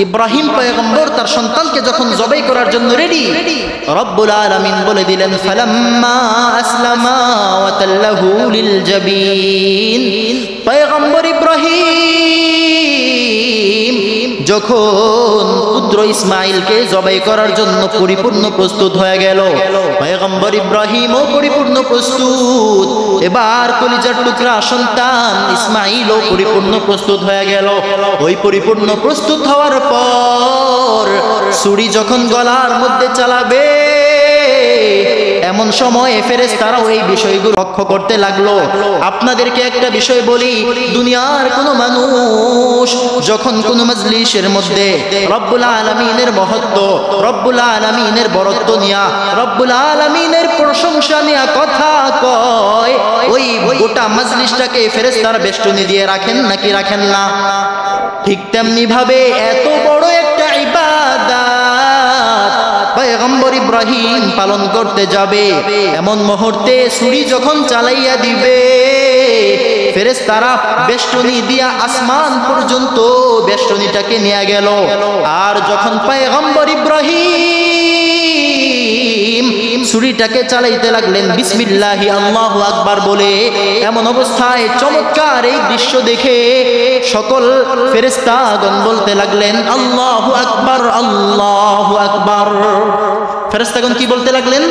ইব্রাহিম পয়গম্বর তার সন্তানকে যখন জবাই করার জন্য রেডি, রব্বুল আলামিন বলে দিলেন ফালাম্মা আসলামা ওয়া তাল্লাহু লিল জাবিন। পয়গম্বর ইব্রাহিম যখন পুত্র ইসমাইলকে জবাই করার জন্য পরিপূর্ণ প্রস্তুত হয়ে গেল, পয়গম্বর ইব্রাহিমও পরিপূর্ণ প্রস্তুত, এবার কলিজার টুকরা সন্তান ইসমাইলও পরিপূর্ণ প্রস্তুত হয়ে গেল। ওই পরিপূর্ণ প্রস্তুত হওয়ার পর ছুরি যখন গলার মধ্যে চালাবে, এমন সময় ফেরেশতারাও এই বিষয়গুলো লক্ষ্য করতে লাগলো। আপনাদেরকে একটা বিষয় বলি, দুনিয়ার কোন মানুষ যখন কোন মজলিসের মধ্যে রব্বুল আলামিনের মহত্ব, রব্বুল আলামিনের বরত্ব নিয়া, রব্বুল আলামিনের প্রশংসা নিয়া কথা কয়, ওই গোটা মজলিসটাকে ফেরেশতারা বেষ্টনী দিয়ে রাখেন নাকি রাখেন না? ঠিক তেমনি ভাবে এত বড় একটা ইবাদত পয়গম্বর ইব্রাহিম পালন করতে যাবে, এমন মুহূর্তে ছুরি যখন চালাইয়া দিবে, ফেরেশতারা বেষ্টনী দিয়া আসমান পর্যন্ত বেষ্টনীটাকে নিয়ে গেল। আর যখন পয়গম্বর ইব্রাহিম ছুরিটাকে চালাইতে লাগলেন বিসমিল্লাহি আল্লাহু আকবার বলে, এমন অবস্থায় চমৎকার এই দৃশ্য দেখে সকল ফেরেশতাগণ বলতে লাগলেন আল্লাহু আকবার, আল্লাহু আকবার। ফেরেশতাগণ কি বলতে লাগলেন?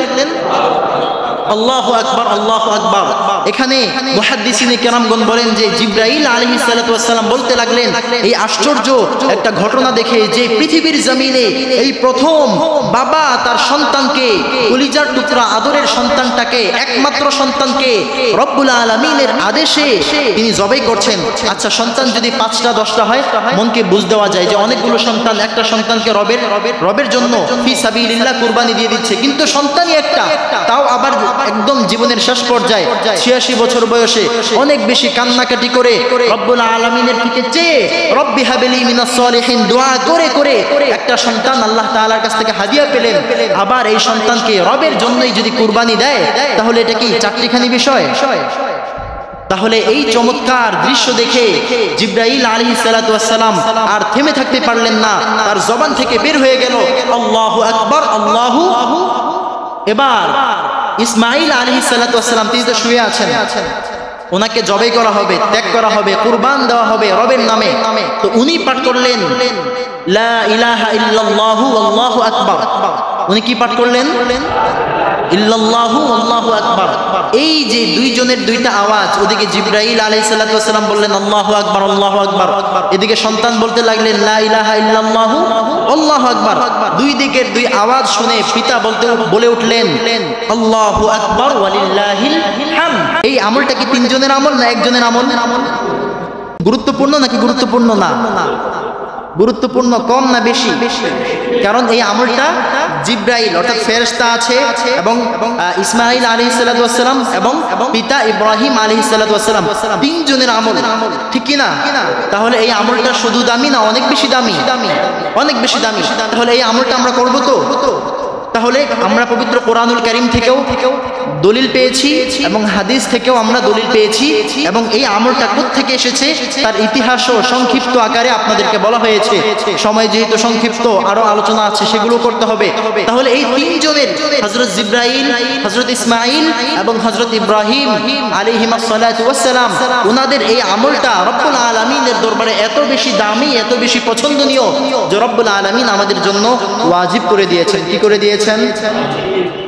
আল্লাহু আকবার, আল্লাহু আকবার। এখানে মুহাদ্দিসিনে কেরামগণ বলেন যে জিবরাইল আলাইহিস সালাতু ওয়াস সালাম বলতে লাগলেন এই আশ্চর্য একটা ঘটনা দেখে যে পৃথিবীর জমিনে এই প্রথম বাবা তার সন্তানকে, কলিজার টুকরা আদরের সন্তানটাকে, একমাত্র সন্তানকে রব্বুল আলামিনের আদেশে তিনি জবাই করছেন। আচ্ছা, সন্তান যদি 5টা 10টা হয় মনকে বুঝ দেওয়া যায় যে অনেকগুলো সন্তান, একটা সন্তানকে রবের জন্য ফি সাবিলিল্লাহ কুরবানি দিয়ে দিচ্ছে, কিন্তু সন্তানই একটা, তাও আবার একদম জীবনের শেষ পর্যায়ে 86 বছর বয়সে অনেক বেশি কান্নাকাটি করে রব্বুল আলামিনের দিকে চেয়ে রব্বি হাবলি মিনাস সলিহিন দোয়া করে করে একটা সন্তান আল্লাহ তাআলার কাছ থেকে হাদিয়া পেলেন। আবার এই সন্তানকে রবের জন্যই যদি কুরবানি দেয়, তাহলে এটা কি চারটিখানি বিষয়? তাহলে এই চমৎকার দৃশ্য দেখে জিবরাইল আলাইহিস সালাতু ওয়াস সালাম আর থেমে থাকতে পারলেন না, তার জবান থেকে বের হয়ে গেল আল্লাহু আকবার, আল্লাহু। এবার ইসমাইল আলাইহিস সালাতু ওয়াস সালাম তিনি তো শুয়ে আছেন, ওনাকে জবাই করা হবে, ত্যাগ করা হবে, কুরবান দেওয়া হবে রবের নামে। তো উনি পাঠ করলেন লা ইলাহা ইল্লাল্লাহু আল্লাহু আকবার। উনি কি পাঠ করলেন? ইল্লাল্লাহু আল্লাহু আকবার। এই যে দুইজনের দুইটা আওয়াজ, ওদিকে জিবরাইল আলাইহিস সালাতু ওয়াস সালাম বললেন আল্লাহু আকবার, আল্লাহু আকবার, এদিকে সন্তান বলতে লাগলেন লা ইলাহা ইল্লাল্লাহু আল্লাহু আকবার। দুই দিকের দুই আওয়াজ শুনে পিতা বলে উঠলেন আল্লাহু আকবার ওয়ালিল্লাহিল হামদ। এই আমলটা কি তিনজনের আমল না একজনের আমল? গুরুত্বপূর্ণ নাকি গুরুত্বপূর্ণ না? গুরুত্বপূর্ণ, কম না বেশি? কারণ এই আমলটা জিবরাইল অর্থাৎ ফেরেশতা আছে এবং ইসমাইল আলাইহিস সালাতু ওয়াস সালাম এবং পিতা ইব্রাহিম আলাইহিস সালাতু ওয়াস সালাম তিনজনের আমল, ঠিক কি না? তাহলে এই আমলটা শুধু দামি না অনেক বেশি দামি? অনেক বেশি দামি। তাহলে এই আমলটা আমরা করব তো? তাহলে আমরা পবিত্র কোরআনুল কারীম থেকেও দলিল পেয়েছি এবং হাদিস থেকেও আমরা দলিল পেয়েছি, এবং এই আমলটা কোত্থেকে এসেছে তার ইতিহাসও সংক্ষিপ্ত আকারে আপনাদেরকে বলা হয়েছে। সময় যেহেতু সংক্ষিপ্ত, আরো আলোচনা আছে, সেগুলো করতে হবে। তাহলে এই তিনজনের, হযরত জিবরাইল, হযরত ইসমাইল এবং হযরত ইব্রাহিম আলাইহিস সালাতু ওয়াস সালাম, ওনাদের এই আমলটা রব্বুল আলামিনের দরবারে এত বেশি দামি, এত বেশি পছন্দনীয় যে রব্বুল আলামিন আমাদের জন্য ওয়াজিব করে দিয়েছেন। কি করে দিয়েছেন?